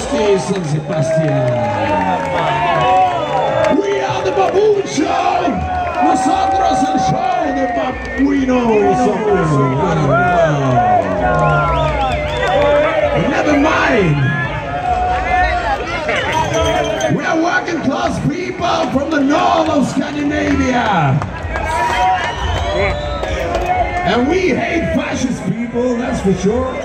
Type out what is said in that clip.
Stay San Sebastian. We are the Baboon Show. Nosotros el show de babuinos. I don't know. Never mind. We are working class people from the north of Scandinavia. And we hate fascist people, that's for sure.